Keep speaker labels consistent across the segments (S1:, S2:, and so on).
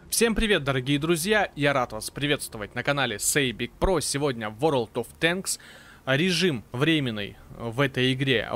S1: Всем привет, дорогие друзья! Я рад вас приветствовать на канале Say Big Pro. Сегодня в World of Tanks. Режим временный в этой игре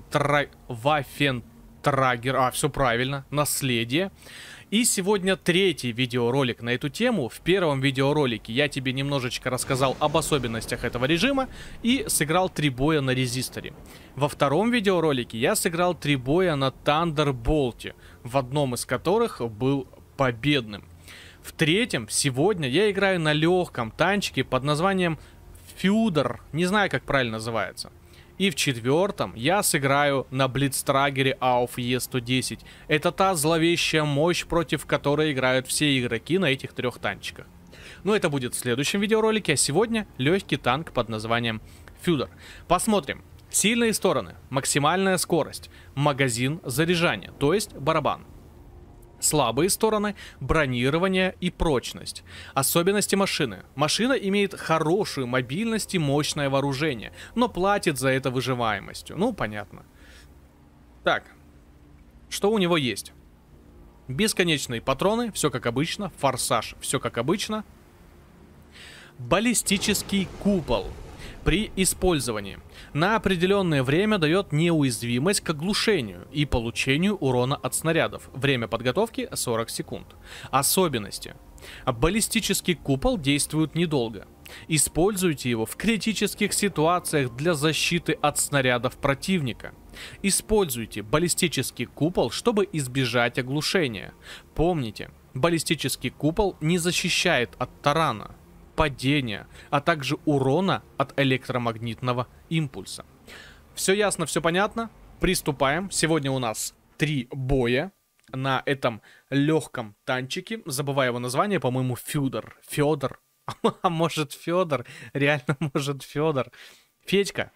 S1: Waffentrager. Все правильно. Наследие. И сегодня третий видеоролик на эту тему. В первом видеоролике я тебе немножечко рассказал об особенностях этого режима и сыграл 3 боя на резисторе. Во втором видеоролике я сыграл 3 боя на Thunderbolt, в одном из которых был победным. В третьем, сегодня, я играю на легком танчике под названием Фюдер. Не знаю, как правильно называется. И в четвертом я сыграю на Блицтрагере AUF Е110. Это та зловещая мощь, против которой играют все игроки на этих 3 танчиках. Но это будет в следующем видеоролике, а сегодня легкий танк под названием Фюдер. Посмотрим. Сильные стороны, максимальная скорость, магазин заряжания, то есть барабан. Слабые стороны – бронирование и прочность. Особенности машины. Машина имеет хорошую мобильность и мощное вооружение, но платит за это выживаемостью. Ну, понятно. Так, что у него есть? Бесконечные патроны, все как обычно. Форсаж, все как обычно. Баллистический купол. При использовании на определенное время дает неуязвимость к оглушению и получению урона от снарядов. Время подготовки 40 секунд. Особенности. Баллистический купол действует недолго. Используйте его в критических ситуациях для защиты от снарядов противника. Используйте баллистический купол, чтобы избежать оглушения. Помните, баллистический купол не защищает от тарана, падения, а также урона от электромагнитного импульса. Все ясно, все понятно. Приступаем. Сегодня у нас 3 боя на этом легком танчике. Забываю его название, по-моему, Фюдер. Федор. А может Федор? Реально может Федор. Федька.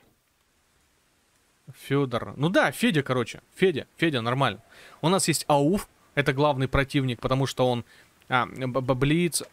S1: Федор. Ну да, Федя, короче. Федя, нормально. У нас есть АУФ. Это главный противник, потому что он... Блицтрагер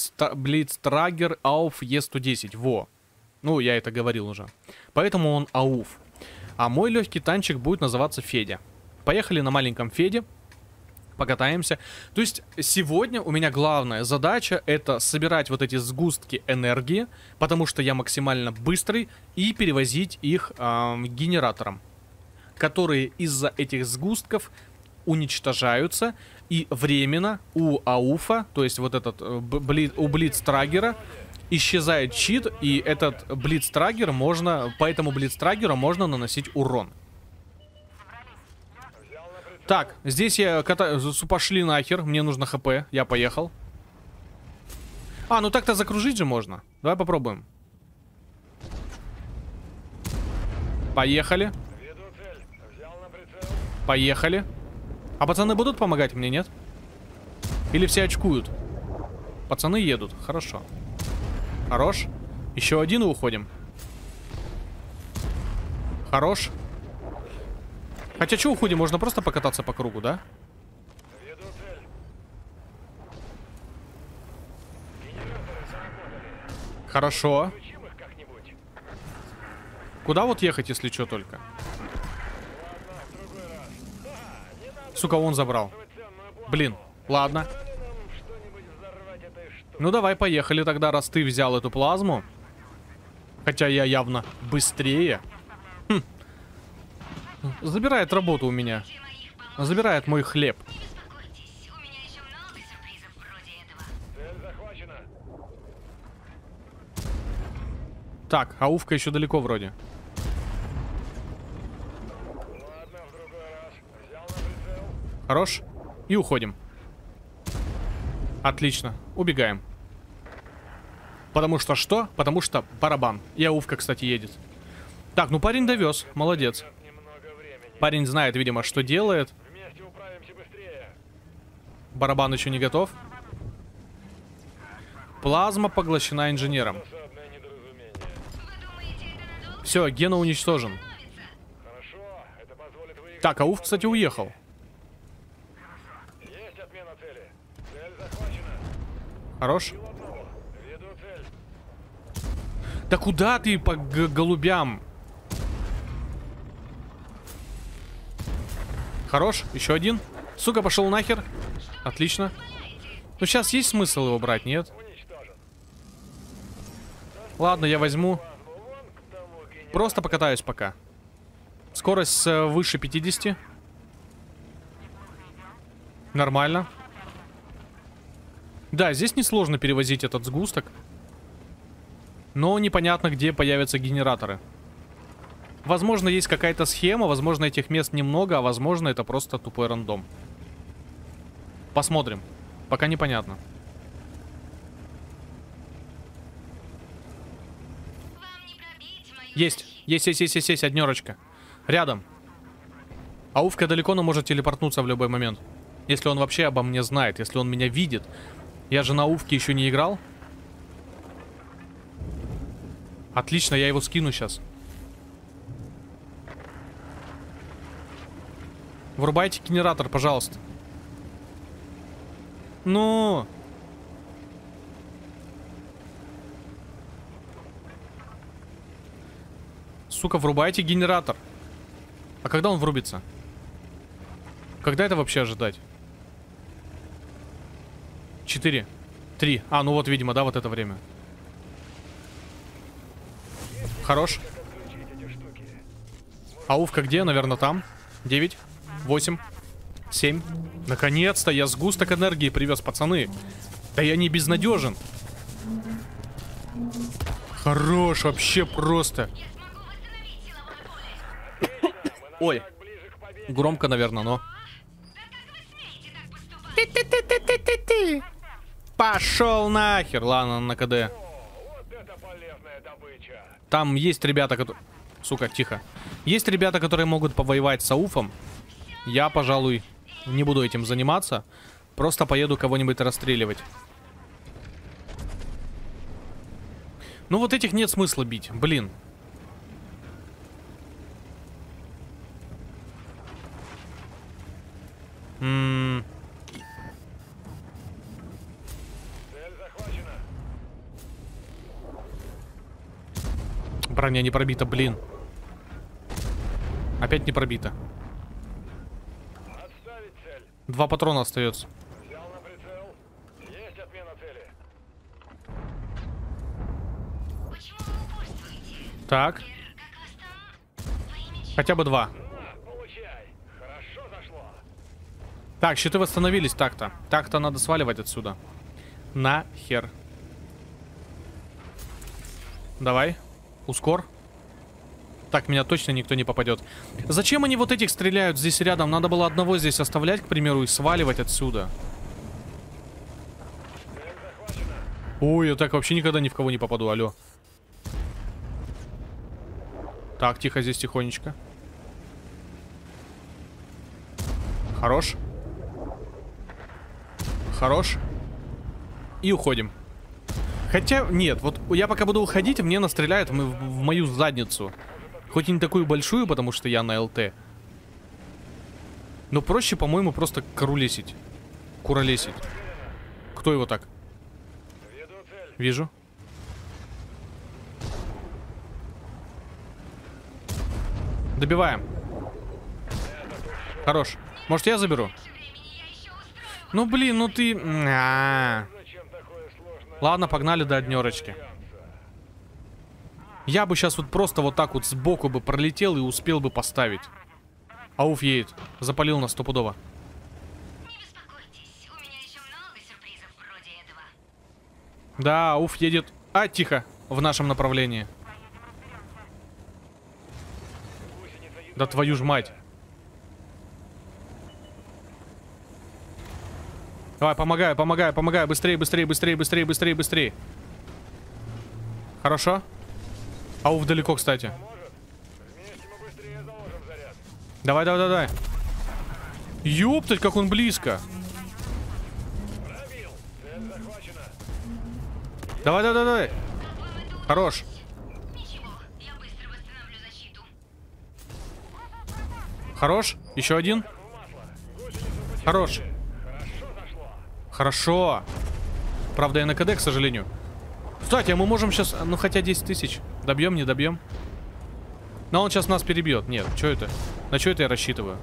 S1: AUF Е110. Во. Ну, я это говорил уже. Поэтому он АУФ. А мой легкий танчик будет называться Федя. Поехали на маленьком Феде. Покатаемся. То есть сегодня у меня главная задача это собирать вот эти сгустки энергии, потому что я максимально быстрый, и перевозить их генераторам, которые из-за этих сгустков уничтожаются, и временно у АУФа, то есть вот этот у Блицтрагера, исчезает щит, и этот Блицтрагер можно, по этому Блицтрагеру можно наносить урон. Так, здесь я пошли нахер, мне нужно ХП, я поехал. Ну так-то закружить же можно. Давай попробуем. Поехали. Поехали. А пацаны будут помогать мне, нет? Или все очкуют? Пацаны едут, хорошо. Хорош. Еще один и уходим. Хорош. Хотя что уходим? Можно просто покататься по кругу, да? Хорошо. Куда вот ехать, если что только? Сука, он забрал. Блин, ладно. Ну давай, поехали тогда, раз ты взял эту плазму. Хотя я явно быстрее. Забирает работу у меня. Забирает мой хлеб. Так, АУФка еще далеко вроде. Хорош. И уходим. Отлично. Убегаем. Потому что что? Потому что барабан. И АУФка, кстати, едет. Так, ну парень довез. Молодец. Парень знает, видимо, что делает. Барабан еще не готов. Плазма поглощена инженером. Все, Гена уничтожен. Так, АУФ, кстати, уехал. Хорош. Да куда ты по голубям? Хорош, еще один. Сука, пошел нахер. Отлично. Ну, сейчас есть смысл его брать, нет? Ладно, я возьму. Просто покатаюсь пока. Скорость выше 50. Нормально. Да, здесь несложно перевозить этот сгусток. Но непонятно, где появятся генераторы. Возможно, есть какая-то схема. Возможно, этих мест немного. А возможно, это просто тупой рандом. Посмотрим. Пока непонятно. Есть. Есть. Однерочка. Рядом. Ауфка далеко, но может телепортнуться в любой момент. Если он вообще обо мне знает. Если он меня видит. Я же на Ауфке еще не играл. Отлично, я его скину сейчас. Врубайте генератор, пожалуйста. Ну... Сука, врубайте генератор. А когда он врубится? Когда это вообще ожидать? 4. 3. А, ну вот, видимо, да, вот это время. Хорош. Ауфка где? Наверное, там. 9. 8. 7. Наконец-то я сгусток энергии привез, пацаны. Да я не безнадежен. Хорош, вообще просто. Ой. Громко, наверное, но... Пошел нахер. Ладно, на КД. Там есть ребята, которые... Сука, тихо. Есть ребята, которые могут повоевать с Ауфом. Я, пожалуй, не буду этим заниматься. Просто поеду кого-нибудь расстреливать. Ну вот этих нет смысла бить. Блин. Броня не пробита, блин. Опять не пробита. 2 патрона остается. Так. Хотя бы 2. Так, щиты восстановились так-то. Так-то надо сваливать отсюда. Нахер. Давай. Ускор. Так, меня точно никто не попадет. Зачем они вот этих стреляют здесь рядом? Надо было одного здесь оставлять, к примеру, и сваливать отсюда. Ой, я так вообще никогда ни в кого не попаду, алло. Так, тихо здесь, тихонечко. Хорош. Хорош. И уходим. Хотя, нет, вот я пока буду уходить, мне настреляют в мою задницу. Хоть и не такую большую, потому что я на ЛТ. Но проще, по-моему, просто куролесить. Куролесить. Кто его так? Вижу. Добиваем. Хорош. Может, я заберу? Ну, блин, ну ты... Ладно, погнали до однерочки. Я бы сейчас вот просто вот так вот сбоку бы пролетел и успел бы поставить. Ауф едет. Запалил нас стопудово. Да, Ауф едет. А, тихо. В нашем направлении. Да твою ж мать. Давай, помогаю, помогаю, помогаю. Быстрее, быстрее, быстрее, быстрее, быстрее, быстрее. Хорошо. Ауф далеко, кстати. Давай, давай, давай. Ёптать, как он близко. Давай, давай, давай. Хорош. Хорош. Еще один. Хорош. Хорошо. Правда, я на КД, к сожалению. Кстати, а мы можем сейчас... Ну, хотя 10 тысяч. Добьем, не добьем. Но он сейчас нас перебьет. Нет, что это? На что это я рассчитываю?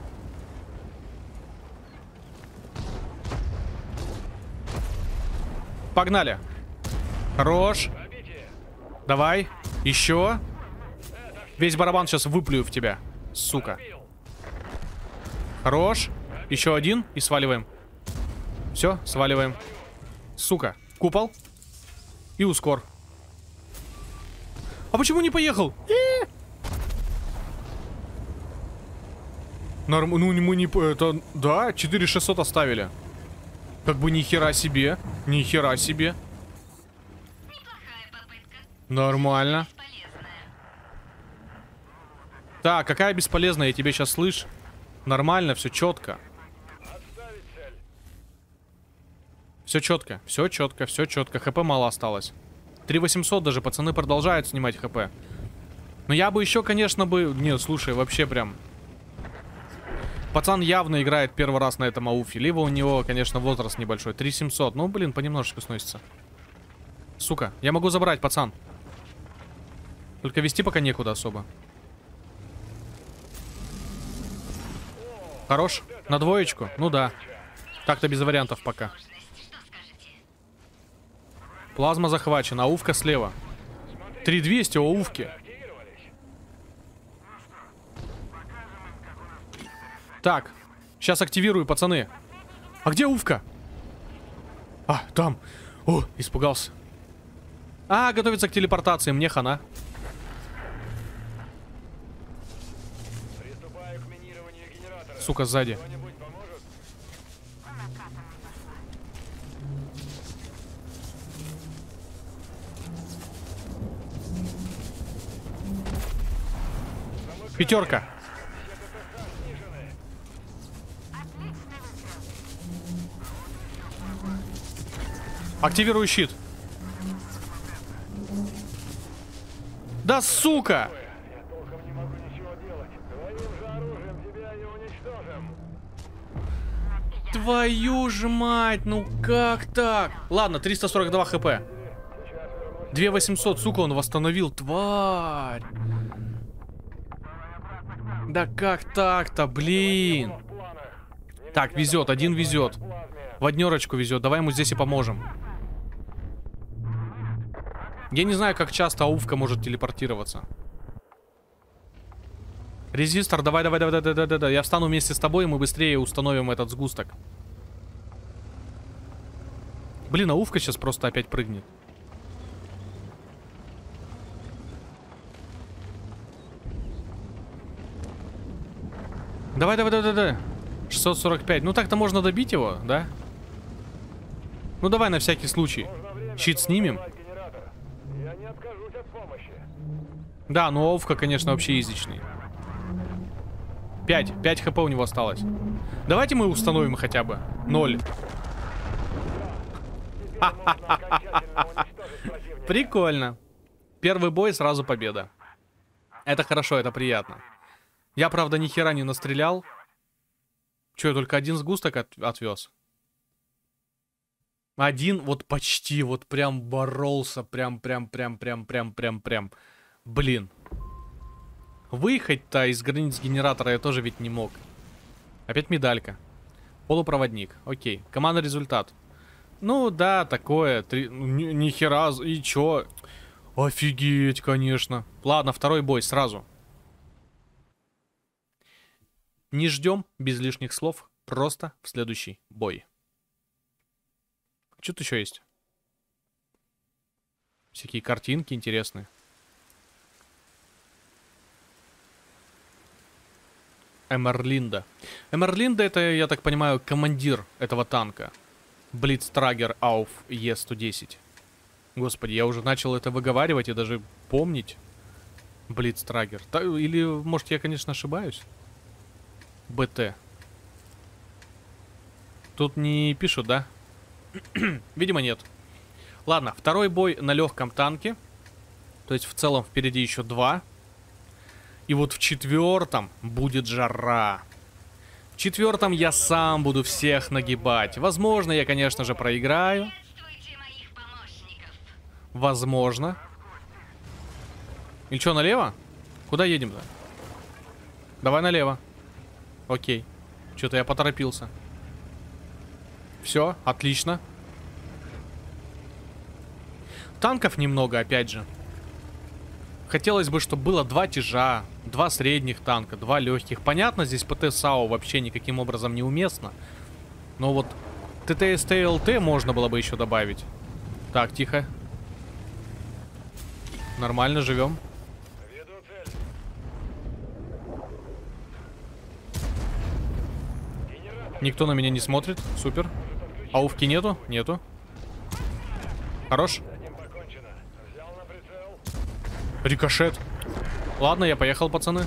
S1: Погнали. Хорош. Давай. Еще. Весь барабан сейчас выплюю в тебя. Сука. Хорош. Еще один. И сваливаем. Все, сваливаем. Сука. Купол. И ускор. А почему не поехал? Ну мы не... Это... Да, 4600 оставили. Как бы ни хера себе. Ни хера себе. Нормально. Так, какая бесполезная, я тебя сейчас слышу. Нормально, все четко. Все четко, все четко, все четко. ХП мало осталось. 3800 даже, пацаны продолжают снимать ХП. Но я бы еще, конечно, бы... Нет, слушай, вообще прям... Пацан явно играет первый раз на этом ауфе. Либо у него, конечно, возраст небольшой. 3700. Ну, блин, понемножечку сносится. Сука, я могу забрать, пацан. Только вести пока некуда особо. Хорош? На двоечку? Ну да. Так-то без вариантов пока. Плазма захвачена. Ауфка слева. 3200 у ауфки. Так. Сейчас активирую, пацаны. А где ауфка? А, там. О, испугался. А, готовится к телепортации. Мне хана. Сука, сзади. Пятерка. Активирую щит. Да сука! Твою ж мать, ну как так? Ладно, 342 хп. 2800, сука, он восстановил. Тварь. Да как так-то, блин. Так, везет, один везет. В однерочку везет, давай ему здесь и поможем. Я не знаю, как часто ауфка может телепортироваться. Резистор, давай. Я встану вместе с тобой, и мы быстрее установим этот сгусток. Блин, ауфка сейчас просто опять прыгнет. Давай. 645. Ну так-то можно добить его, да? Ну давай на всякий случай. Щит снимем. Да, ну ауфка, конечно, вообще изичный. 5 хп у него осталось. Давайте мы установим хотя бы 0. Прикольно. Первый бой, сразу победа. Это хорошо, это приятно. Я, правда, ни хера не настрелял. Че, я только один сгусток отвез? Один, вот почти, вот прям боролся. Прям. Блин. Выехать-то из границ генератора я тоже ведь не мог. Опять медалька. Полупроводник. Окей. Командный результат. Ну да, такое. Ни хера. И чё? Офигеть, конечно. Ладно, второй бой сразу. Не ждем без лишних слов. Просто в следующий бой. Что тут еще есть? Всякие картинки интересные. Эмерлинда. Эмерлинда это, я так понимаю, командир этого танка. Блицтрагер Ауф Е110. Господи, я уже начал это выговаривать и даже помнить. Блицтрагер. Или, может, я, конечно, ошибаюсь? БТ. Тут не пишут, да? Видимо, нет. Ладно, второй бой на легком танке. То есть в целом впереди еще 2. И вот в 4-м будет жара. В 4-м я сам буду всех нагибать. Возможно, я, конечно же, проиграю. Возможно. Или что, налево? Куда едем-то? Давай налево. Окей. Что-то я поторопился. Все, отлично. Танков немного, опять же. Хотелось бы, чтобы было 2 тяжа, 2 средних танка, 2 легких. Понятно, здесь ПТ САУ вообще никаким образом неуместно. Но вот ТТСТ и ЛТ можно было бы еще добавить. Так, тихо. Нормально, живем. Никто на меня не смотрит. Супер. Ауфки нету? Нету. Хорош. Рикошет. Ладно, я поехал, пацаны.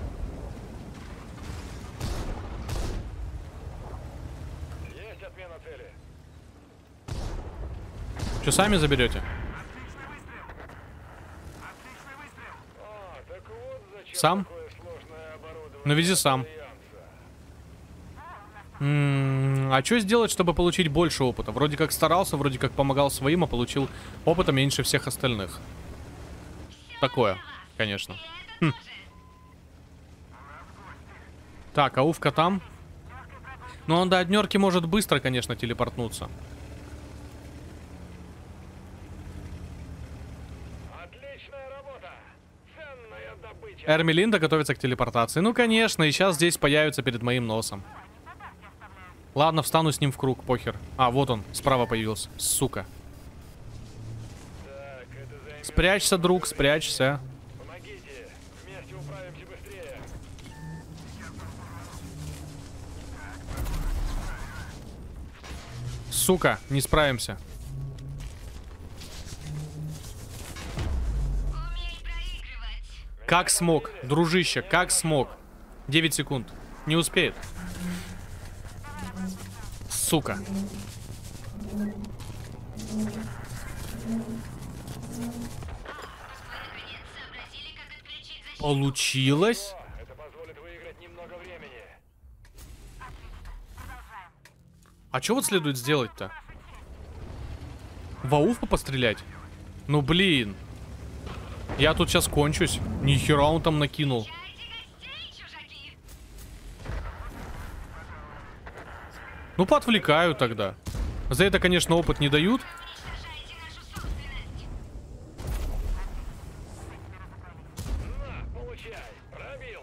S2: Есть отмена цели.
S1: Что, сами заберете?
S2: Так вот зачем
S1: Сам?
S2: такое сложное оборудование
S1: Ну, вези сам. А что сделать, чтобы получить больше опыта? Вроде как старался, вроде как помогал своим, а получил опыта меньше всех остальных. Такое, конечно. Так, ауфка там. Но он до однерки может быстро, конечно, телепортнуться.
S2: Отличная работа. Ценная добыча.
S1: Эрмелинда готовится к телепортации. Ну, конечно, и сейчас здесь появится перед моим носом. Ладно, встану с ним в круг, похер. А, вот он, справа появился. Сука.
S2: Так, это займет...
S1: Спрячься, друг, спрячься.
S2: Помогите. Вместе управимся быстрее.
S1: Сука, не справимся. Как смог, дружище, как смог. 9 секунд. Не успеет. Сука. Получилось?
S2: Это позволит выиграть немного времени.
S1: А что вот следует сделать-то? В ауфку пострелять? Ну блин. Я тут сейчас кончусь. Нихера он там накинул. Ну поотвлекаю тогда. За это, конечно, опыт не дают.
S2: На, получай. Пробил.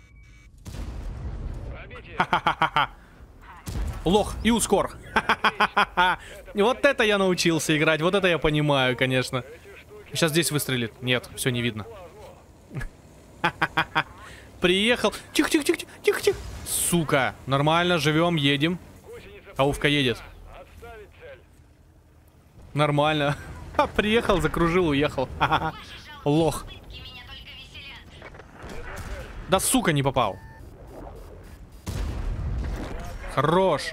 S2: Пробите.
S1: Лох и ускор. Вот это я научился играть. Вот это я понимаю, конечно. Сейчас здесь выстрелит. Нет, все не видно. Приехал. Тихо, тихо, тихо, тихо, тихо. Сука. Нормально, живем, едем. Ауфка едет.
S2: Отставить цель.
S1: Нормально. Приехал, закружил, уехал. Лох. Да сука, не попал. Хорош.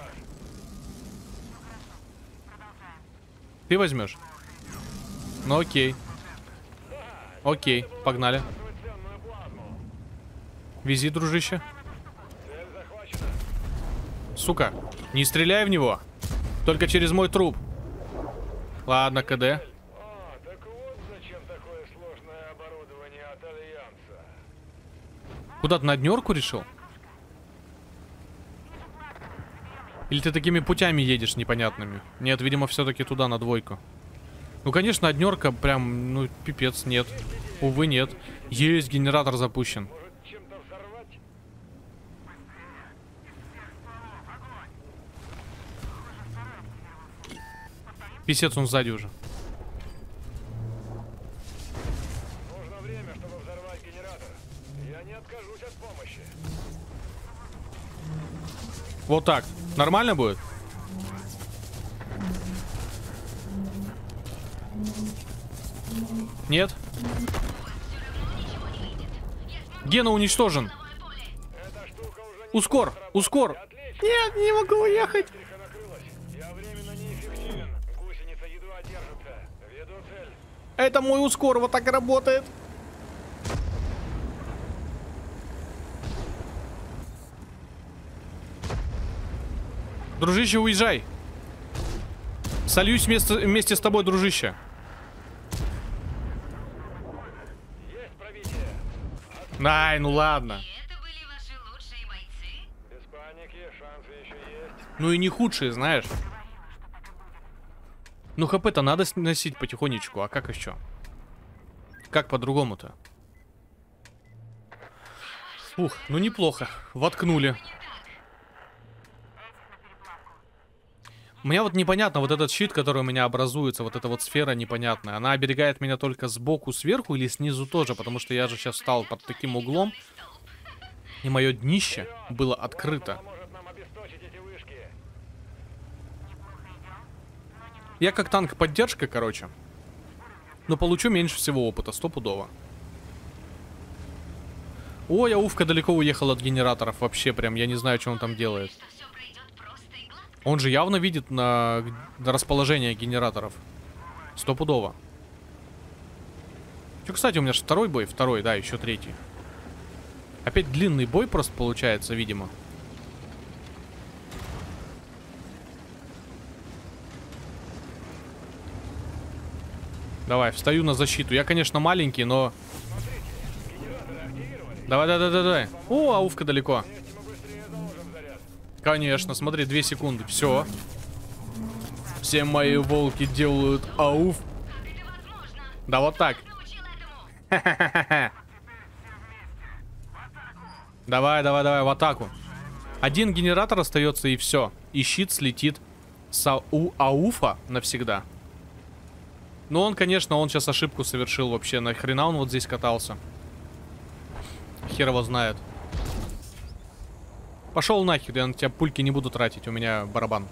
S1: Ты возьмешь? Ну окей. Окей, погнали.
S2: Ценную плазму.
S1: Вези, дружище.
S2: Цель захвачена.
S1: Сука, не стреляй в него. Только через мой труп. Ладно, КД.
S2: Так вот зачем такое сложное оборудование от Альянса.
S1: Куда-то на днерку решил? Или ты такими путями едешь непонятными? Нет, видимо, все-таки туда, на двойку. Ну, конечно, однерка прям, ну, пипец, нет. Увы, нет. Есть, генератор запущен.
S2: Может чем-то взорвать?
S1: Писец, он сзади уже.
S2: Нужно время, чтобы взорвать генератор. Я не откажусь от помощи.
S1: Вот так. Нормально будет? Нет? Гена уничтожен.
S2: Эта штука уже не
S1: Ускор,
S2: работает.
S1: ускор.
S2: Отлично.
S1: Нет, не могу уехать.
S2: Электрика накрылась. Я временно неэффективен. Гусеница едва держится. Веду цель.
S1: Это мой ускор, вот так и работает. Дружище, уезжай. Сольюсь вместе с тобой, дружище.
S2: Есть пробитие.
S1: Ай, ну ладно.
S3: Это были ваши лучшие бойцы?
S2: Без паники, шансы еще есть.
S1: Ну и не худшие, знаешь. Ну, хп-то надо сносить потихонечку, а как еще? Как по-другому-то? Ух, ну неплохо. Воткнули. У меня вот непонятно, вот этот щит, который у меня образуется, вот эта вот сфера непонятная. Она оберегает меня только сбоку, сверху или снизу тоже? Потому что я же сейчас встал под таким углом. И мое днище было открыто.
S2: Поможет нам обесточить эти вышки.
S1: Я как танк поддержка, короче. Но получу меньше всего опыта, стопудово. Ой, ауфка далеко уехал от генераторов. Вообще прям, я не знаю, что он там делает.
S3: Что все пройдет просто и гладко.
S1: Он же явно видит на расположение генераторов. Стопудово. Что, кстати, у меня же второй бой. Второй, да, еще третий. Опять длинный бой просто получается, видимо. Давай, встаю на защиту. Я, конечно, маленький, но... Давай, давай. О, ауфка далеко. Конечно, смотри, 2 секунды. Все. Все мои волки делают ауф.
S3: Как это возможно?
S1: Да вот так.
S3: Научил этому.
S1: Давай, в атаку. Один генератор остается и все. И щит слетит с ауфа навсегда. Но он, конечно, он сейчас ошибку совершил вообще. Нахрена он вот здесь катался? Хер его знает. Пошел нахер, я на тебя пульки не буду тратить, у меня барабан.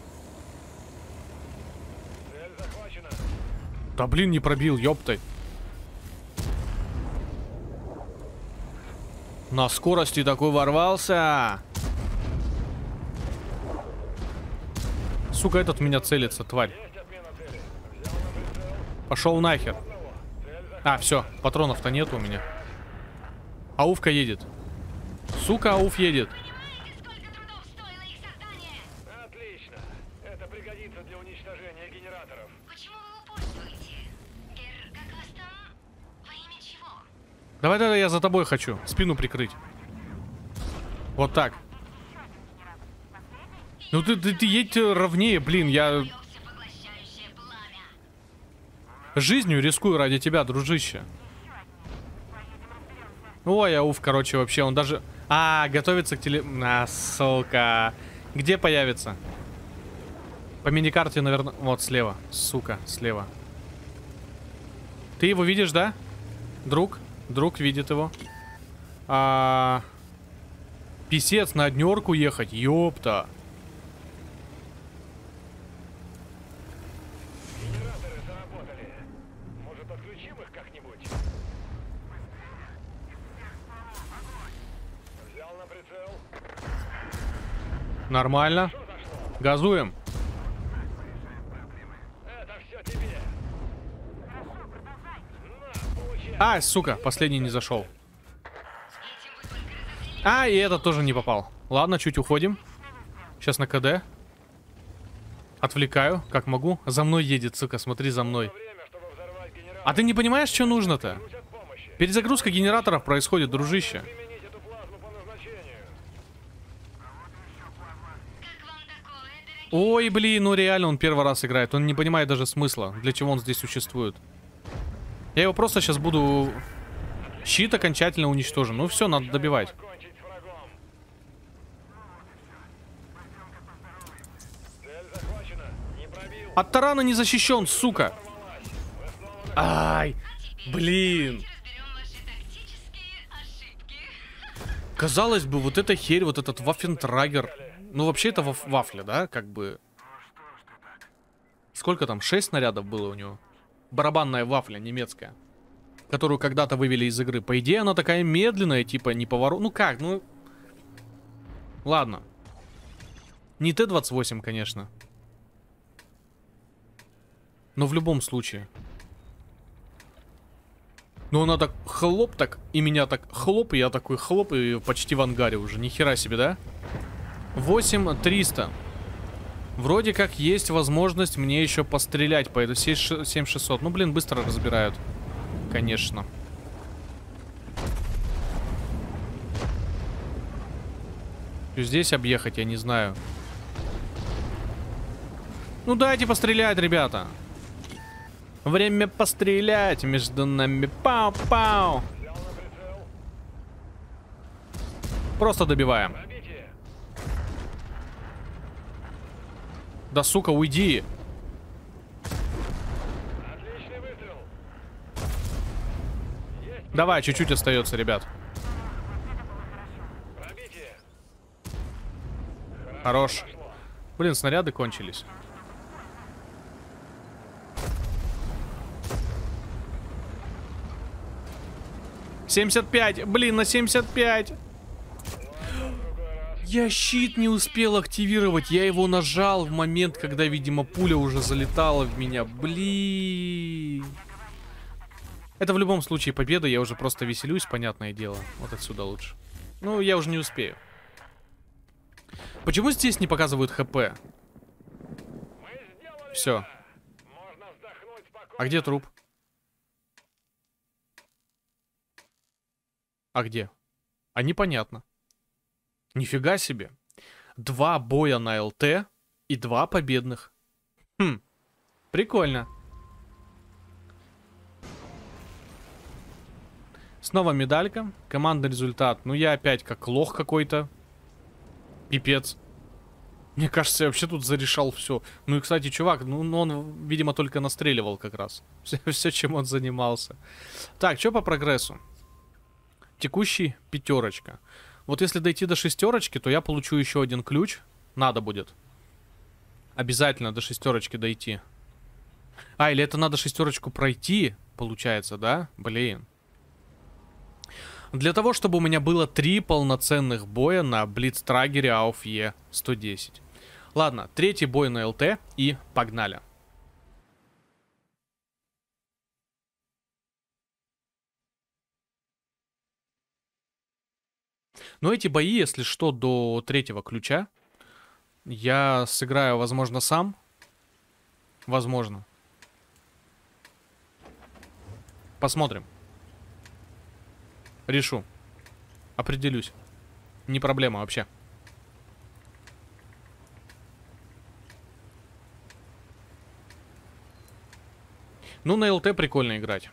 S2: Цель захвачена.
S1: Да блин, не пробил, ёптой. На скорости такой ворвался. Сука, этот в меня целится, тварь.
S2: Есть отмена цели. Взял на прицел.
S1: Пошел нахер.
S2: Цель
S1: А, все, патронов-то нет у меня. Ауфка едет. Сука, ауф едет.
S3: Понимаете, сколько трудов стоило их создание?
S2: Отлично. Это пригодится для уничтожения генераторов.
S3: Почему вы упорствуете? Гер, как вас там? Во имя чего?
S1: Давай, я за тобой хочу. Спину прикрыть. Вот так. Ну ты едь ровнее, блин, я
S3: Лёгся поглощающее пламя.
S1: жизнью рискую ради тебя, дружище. Ой, ауф, короче, вообще, он даже... А, готовится к сука. Где появится? По миникарте, наверное... Вот, слева. Сука, слева. Ты его видишь, да? Друг? Друг видит его. Писец, на однерку ехать, ёпта.
S2: Генераторы заработали. Может, отключим их как-нибудь? Взял на прицел.
S1: Нормально.
S2: Что зашло?
S1: Газуем.
S2: Это все тебе. На, получай.
S1: А, сука, последний не зашел.
S3: Этим вы только разозлили.
S1: А, и этот тоже не попал. Ладно, чуть уходим. Сейчас на КД. Отвлекаю, как могу. За мной едет, сука, смотри за мной.
S2: Время, чтобы взорвать генератор.
S1: А ты не понимаешь, что нужно-то?
S2: Крутят помощи.
S1: Перезагрузка генераторов происходит, дружище.
S2: Применить эту плазму по назначению.
S3: Как вам такое, дорогие?
S1: Ой, блин, ну реально он первый раз играет. Он не понимает даже смысла, для чего он здесь существует. Я его просто сейчас буду... Щит окончательно уничтожен. Ну все, надо добивать.
S2: Покончить с врагом. Цель захвачена. Не пробил.
S1: От тарана не защищен, сука. Ай, блин.
S3: Разберем ваши тактические ошибки.
S1: Казалось бы, вот эта херь, вот этот ваффентрагер. Ну вообще это вафля, да, как бы. Сколько там? 6 снарядов было у него. Барабанная вафля немецкая. Которую когда-то вывели из игры. По идее, она такая медленная, типа не поворот. Ну как, ну... Ладно. Не Т-28, конечно. Но в любом случае. Ну она так хлоп так, и меня так хлоп, и я такой хлоп, и почти в ангаре уже. Нихера себе, да? 8300. Вроде как есть возможность мне еще пострелять по этому 7600. Ну, блин, быстро разбирают. Конечно. Здесь объехать, я не знаю. Ну дайте пострелять, ребята. Время пострелять между нами. Пау-пау.
S2: Взял на прицел.
S1: Просто добиваем.
S2: Пробитие.
S1: Да сука, уйди.
S2: Отличный выстрел. Есть
S1: Давай, чуть-чуть остается, ребят.
S2: пробитие.
S1: Хорош.
S2: Пошло.
S1: Блин, снаряды кончились. «75! Блин, на 75! Я щит не успел активировать. Я его нажал в момент, когда, видимо, пуля уже залетала в меня. Блин. Это в любом случае победа. Я уже просто веселюсь, понятное дело. Вот отсюда лучше. Ну, я уже не успею. Почему здесь не показывают ХП?
S2: Мы сделали
S1: Все.
S2: это. Можно вздохнуть спокойно.
S1: А где труп? А где? А непонятно. Нифига себе. 2 боя на ЛТ и 2 победных. Хм. Прикольно. Снова медалька. Командный результат. Ну я опять как лох какой-то. Пипец. Мне кажется, я вообще тут зарешал все. Ну и, кстати, чувак, ну он, видимо, только настреливал как раз. Все, чем он занимался. Так, что по прогрессу? Текущий 5. Вот если дойти до 6, то я получу еще один ключ. Надо будет. Обязательно до 6 дойти. А, или это надо 6 пройти, получается, да? Блин. Для того, чтобы у меня было 3 полноценных боя на Блицтрагере АУФ Е110. Ладно, 3-й бой на ЛТ и погнали. Но эти бои, если что, до 3-го ключа я сыграю, возможно, сам. Возможно. Посмотрим. Решу. Определюсь. Не проблема вообще. Ну, на ЛТ прикольно играть.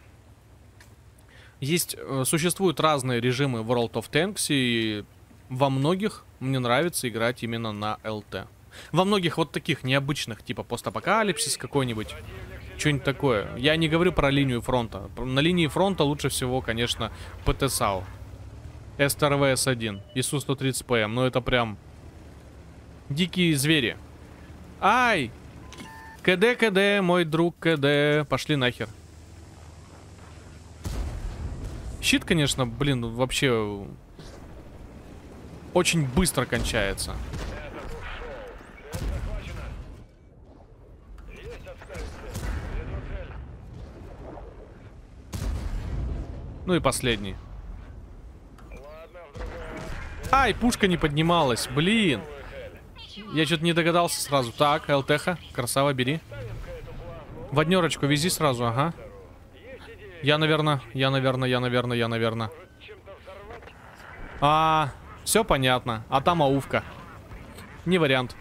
S1: Существуют разные режимы World of Tanks, и во многих мне нравится играть именно на ЛТ. Во многих вот таких необычных, типа постапокалипсис какой-нибудь, что-нибудь такое. Я не говорю про линию фронта. На линии фронта лучше всего, конечно, ПТ-САУ. СТРВС-1 и Су-130ПМ. Ну это прям дикие звери. Ай! КД, мой друг, КД. Пошли нахер. Щит, конечно, блин, вообще очень быстро кончается.
S2: Этот ушел. Цель захвачена. Есть отставить цель. Веду цель.
S1: Ну и последний.
S2: Ладно, в другой раз.
S1: Ай, пушка не поднималась, блин.
S2: Новая цель.
S1: Я что-то не догадался сразу. Так, ЛТХа, красава, бери.
S2: Ставим-ка эту плазму.
S1: В однерочку вези сразу, ага.
S2: Есть идея.
S1: Я, наверное.
S2: Может, чем-то взорвать?
S1: Все понятно. А там ауфка. Не вариант.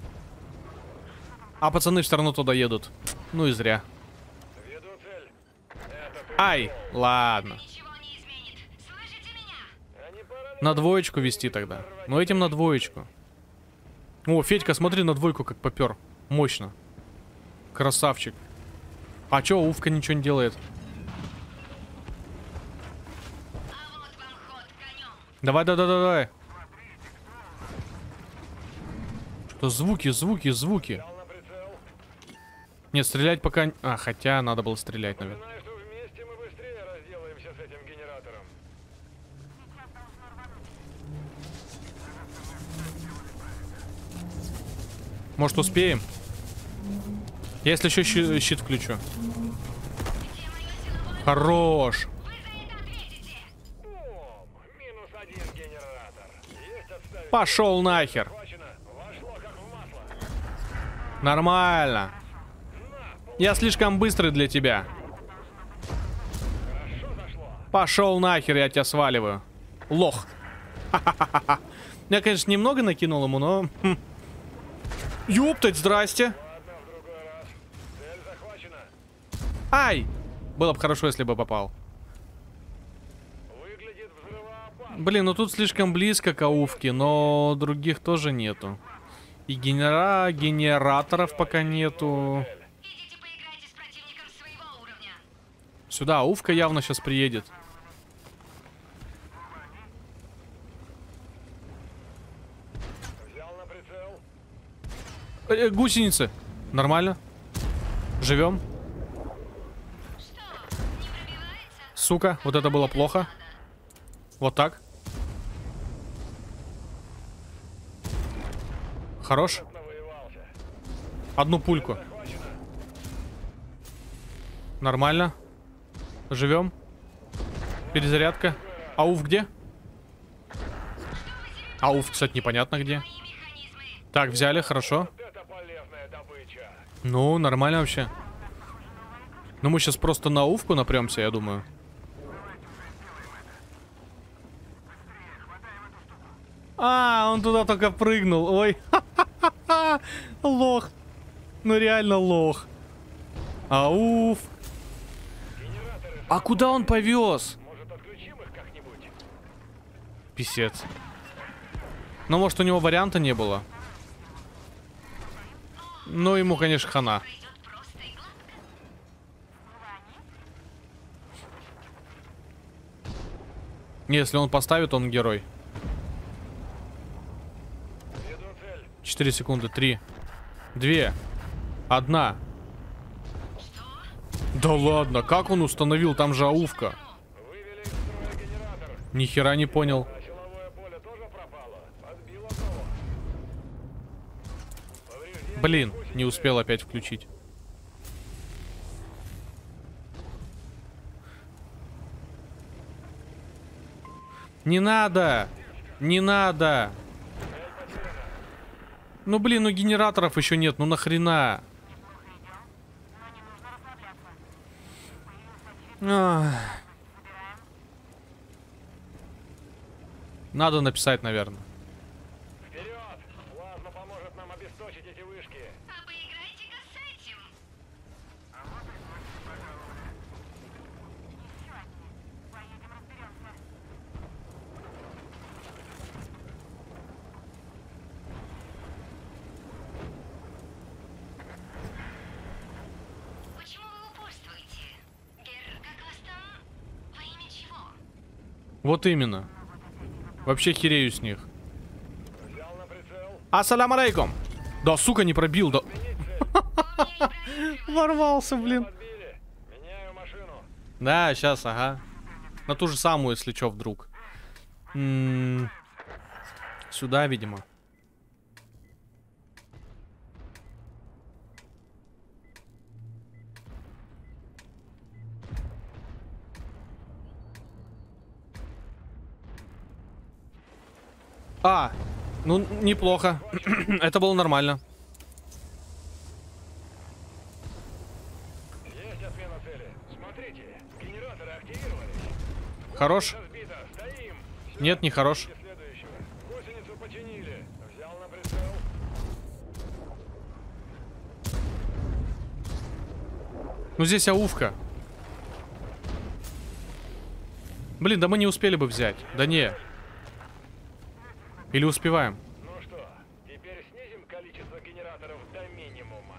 S1: А пацаны все равно туда едут. Ну и зря.
S2: Веду цель. Это
S1: Ай, ладно.
S3: Ничего не изменит. Слышите меня?
S2: А не пора ли
S1: На двоечку вести тогда. Ну этим на двоечку. О, Федька, смотри, на двойку как попер. Мощно. Красавчик. А чё, ауфка ничего не делает?
S3: А вот вам ход конем.
S1: Давай, давай. Что звуки.
S2: взял на прицел?
S1: Нет, стрелять пока... А, хотя надо было стрелять, наверное.
S2: Знаю, что вместе мы быстрее разделаемся с этим генератором.
S1: Может, успеем? Я если еще щит включу. Хорош.
S3: Вы за это ответите.
S2: Минус один генератор. Есть отставить.
S1: Пошел нахер.
S2: Захвачено. Вошло как в масло.
S1: Нормально. Я слишком быстрый для тебя.
S2: Хорошо зашло.
S1: Пошел нахер, я тебя сваливаю. Лох. Ха-ха-ха-ха. Я, конечно, немного накинул ему, но... Ёптать, здрасте.
S2: Ладно, в другой захвачено.
S1: Ай! Было бы хорошо, если бы попал.
S2: Выглядит взрывоопасно.
S1: Блин, ну тут слишком близко к ауфке, но других тоже нету. И генераторов пока нету.
S3: Идите поиграйте с противником своего уровня.
S1: Сюда ауфка явно сейчас приедет.
S2: Взял на прицел.
S1: Гусеницы. Нормально. Живем.
S3: Что, не пробивается?
S1: Сука, вот это было плохо. Вот так. Хорош.
S2: Навоевался.
S1: Одну пульку.
S2: Захвачено.
S1: Нормально. Живем. Перезарядка. Ауф где? Ауф, кстати, непонятно где.
S3: Мои механизмы.
S1: Так, взяли, хорошо.
S2: Вот это полезная добыча.
S1: Ну, нормально вообще. Ну, мы сейчас просто на ауфку напремся, я думаю. А, он туда только прыгнул. Ой, лох. Ну, реально лох. Ауф. А куда он повез?
S2: Может, отключим их как-нибудь?
S1: Писец. Ну, может, у него варианта не было. Ну, ему, конечно, хана.
S3: Пройдет просто и гладко.
S1: Если он поставит, он герой.
S2: Веду цель.
S1: 4 секунды. 3. 2. 1. Да ладно, как он установил? Там же ауфка.
S2: Вывели из строя генератор.
S1: Ни хера не понял.
S2: А силовое поле тоже пропало. Подбил одного. Повреждение
S1: Блин,
S2: гусеницы.
S1: не успел опять включить. Не надо! Не надо! Ну блин, ну генераторов еще нет, ну нахрена? Ах. Надо написать, наверное.
S2: Вперед! Плазма поможет нам обесточить эти вышки.
S3: А поиграйте-ка с этим. Почему вы упорствуете? Гер, как вас там? Во имя чего?
S1: Вот именно. Вообще херею с них.
S2: Взял на прицел.
S1: Ассаляму алейкум. Да, сука, не пробил, да.
S3: Помни,
S1: Ворвался, блин.
S2: Подбили. Меняю машину.
S1: Да, сейчас, ага. На ту же самую, если чё, вдруг. Сюда, видимо. А, ну, неплохо. Это было нормально.
S2: Есть отмена цели. Смотрите, генераторы активировались.
S1: Хорош?
S2: Разбито. Стоим.
S1: Нет, не хорош.
S2: Ждите следующего. Гусеницу починили. Взял на прицел.
S1: Ну, здесь ауфка. Блин, да мы не успели бы взять. Да не. Или успеваем?
S2: Ну что, теперь снизим количество генераторов до минимума.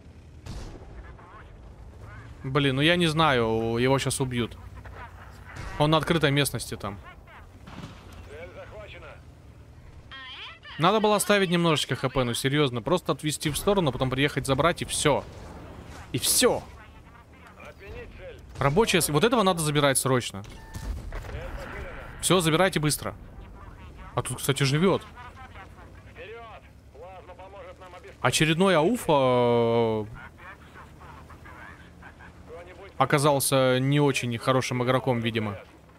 S1: Блин, ну я не знаю, его сейчас убьют. Он на открытой местности там.
S2: Цель захвачена.
S1: Надо было оставить немножечко хп, ну серьезно. Просто отвести в сторону, потом приехать забрать и все. И все.
S2: Отменить цель.
S1: Рабочая... Вот этого надо забирать срочно.
S2: Цель потеряна.
S1: Все, забирайте быстро. А тут, кстати, живет.
S2: Вперед! Плазма поможет нам обеспечить.
S1: Очередной ауф
S2: Кто-нибудь
S1: оказался не очень хорошим игроком, видимо.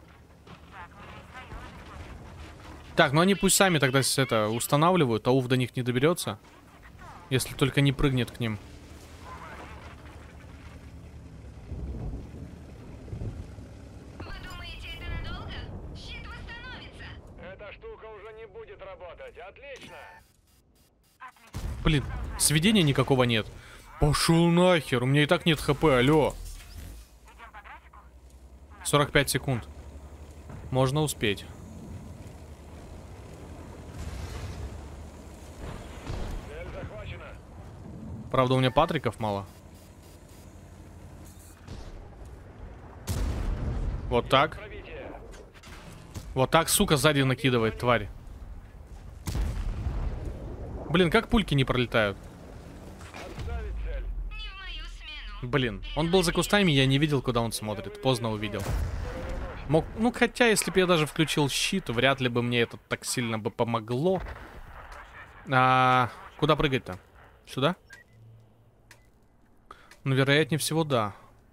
S1: Так, ну они пусть сами тогда это устанавливают, ауф до них не доберется. Если только не прыгнет к ним.
S3: вы думаете, это надолго? Щит восстановится.
S2: Эта штука уже не будет работать. Отлично!
S1: Блин, сведения никакого нет. Пошел нахер, у меня и так нет хп, алло. 45 секунд. Можно успеть.
S2: Цель захвачена.
S1: Правда, у меня патриков мало. Вот так.
S2: Пробитие.
S1: Вот так, сука, сзади накидывает, тварь. Блин, как пульки не пролетают?
S2: Отставить цель.
S3: Не в мою смену.
S1: Блин, он был за кустами, я не видел, куда он смотрит. Поздно увидел. Мог, ну, хотя, если бы я даже включил щит, вряд ли бы мне это так сильно бы помогло. Куда прыгать-то? Сюда? Ну, вероятнее всего, да.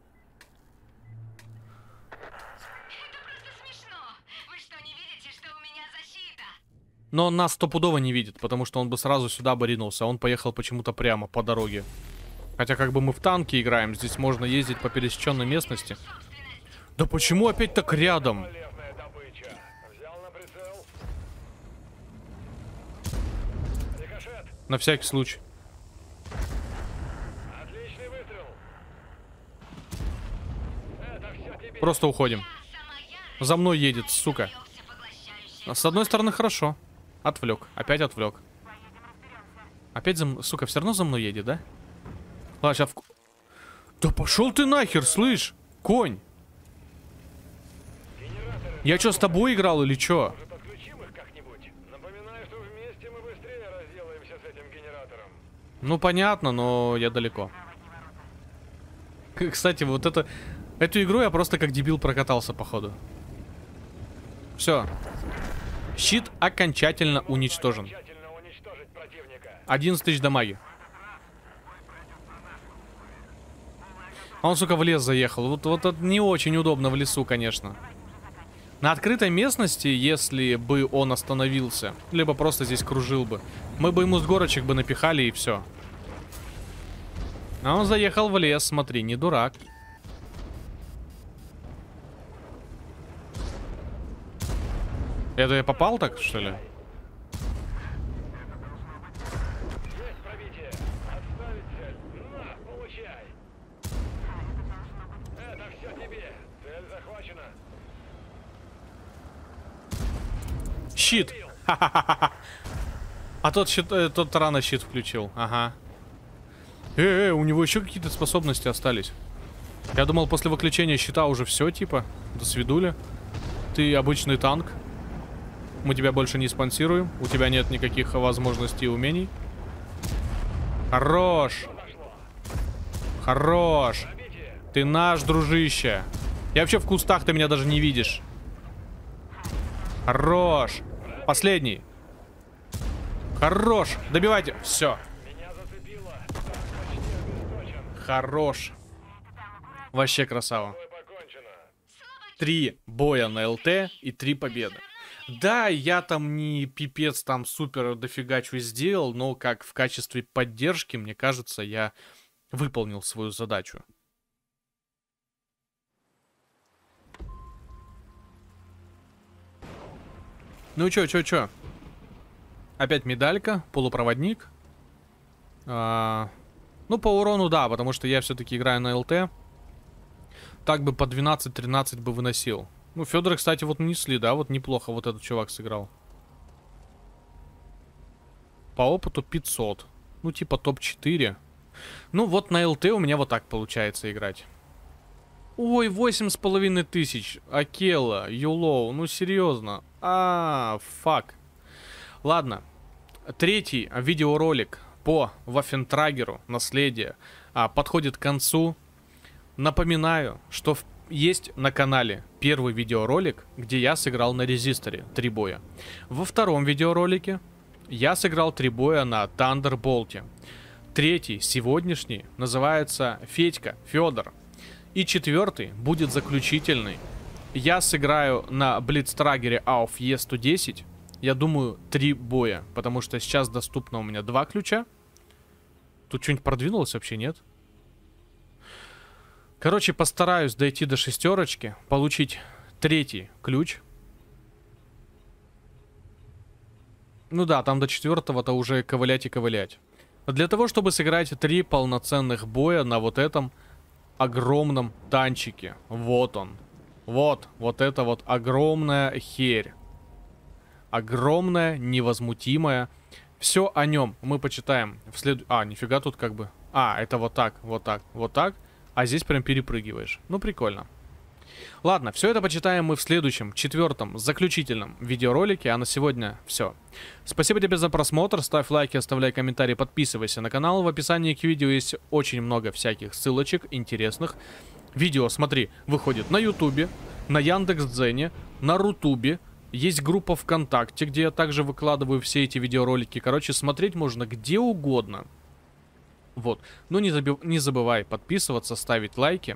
S3: Смешно. Вы что, не видите, что у меня защита?
S1: Но он нас стопудово не видит, потому что он бы сразу сюда бы ринулся. А он поехал почему-то прямо по дороге. Хотя как бы мы в танке играем, здесь можно ездить по пересеченной местности. Да почему опять так рядом?
S2: Полезная добыча. Взял на прицел. Рикошет.
S1: На всякий случай.
S2: Отличный выстрел. Это все тебе.
S1: Просто уходим.
S3: Сама ярость
S1: За мной едет, сука.
S3: лёгся поглощающий.
S1: С одной стороны, хорошо. Отвлек. Опять отвлек. Опять сука, все равно за мной едет, да? Ладно, сейчас Да пошел ты нахер, слышь, конь. Я что, с тобой играл или что?
S2: Может, подключим их как-нибудь? Напоминаю, что вместе мы быстрее разделаемся с этим генератором.
S1: Ну, понятно, но я далеко. Кстати, вот эту игру я просто как дебил прокатался, походу. Все. Щит окончательно уничтожен.
S2: Тщательно уничтожить противника.
S1: 11 тысяч дамаги. А он, сука, в лес заехал. Вот это не очень удобно в лесу, конечно. На открытой местности, если бы он остановился, либо просто здесь кружил бы, мы бы ему с горочек бы напихали и все. А он заехал в лес, смотри, не дурак. Это я попал так, что ли?
S2: Есть пробитие. Отставить цель. На, получай. Это все тебе. Цель захвачена.
S1: Щит! А тот щит, тот рано щит включил. Ага. У него еще какие-то способности остались. Я думал, после выключения щита уже все, типа. До свидули. Ты обычный танк. Мы тебя больше не спонсируем. У тебя нет никаких возможностей и умений. Хорош! Хорош! Ты наш, дружище. Я вообще в кустах, ты меня даже не видишь. Хорош! Последний. Хорош! Добивайте. Все.
S2: Меня зацепило. Так, почти обесточен.
S1: Хорош. Вообще красава.
S2: Бой покончено.
S1: 3 боя на ЛТ и 3 победы. Да, я там не пипец там супер дофига что сделал, но как в качестве поддержки, мне кажется, я выполнил свою задачу. Ну чё? Опять медалька, полупроводник. Ну, по урону, да, потому что я все-таки играю на ЛТ. Так бы по 12-13 бы выносил. Ну, Федора, кстати, вот несли, да, вот неплохо вот этот чувак сыграл. По опыту 500. Ну, типа топ-4. Ну, вот на ЛТ у меня вот так получается играть. Ой, 8500. Акела, Юлоу, ну серьезно. Фак. Ладно. Третий видеоролик по Ваффентрагеру «Наследие» подходит к концу. Напоминаю, что есть на канале первый видеоролик, где я сыграл на резисторе 3 боя. Во втором видеоролике я сыграл 3 боя на Тандерболте. Третий, сегодняшний, называется Федька, Федор. И четвертый будет заключительный. Я сыграю на Блицтрагере AUF E110. Я думаю, 3 боя, потому что сейчас доступно у меня 2 ключа. Тут что-нибудь продвинулось вообще, нет? Короче, постараюсь дойти до 6, получить 3-й ключ. Ну да, там до 4-го-то уже ковылять и ковылять. Для того, чтобы сыграть 3 полноценных боя на вот этом огромном танчике. Вот он. Вот это вот огромная херь. Огромная, невозмутимая. Все о нем мы почитаем в А, нифига тут как бы... А, это вот так, вот так, вот так. А здесь прям перепрыгиваешь. Ну, прикольно. Ладно, все это почитаем мы в следующем, 4-м, заключительном видеоролике. А на сегодня все. Спасибо тебе за просмотр. Ставь лайки, оставляй комментарии, подписывайся на канал. В описании к видео есть очень много всяких ссылочек интересных. Видео, смотри, выходит на Ютубе, на Яндекс.Дзене, на Рутубе. Есть группа ВКонтакте, где я также выкладываю все эти видеоролики. Короче, смотреть можно где угодно. Вот. Ну, не забывай подписываться, ставить лайки.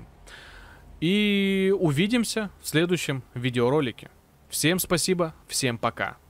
S1: И увидимся в следующем видеоролике. Всем спасибо, всем пока.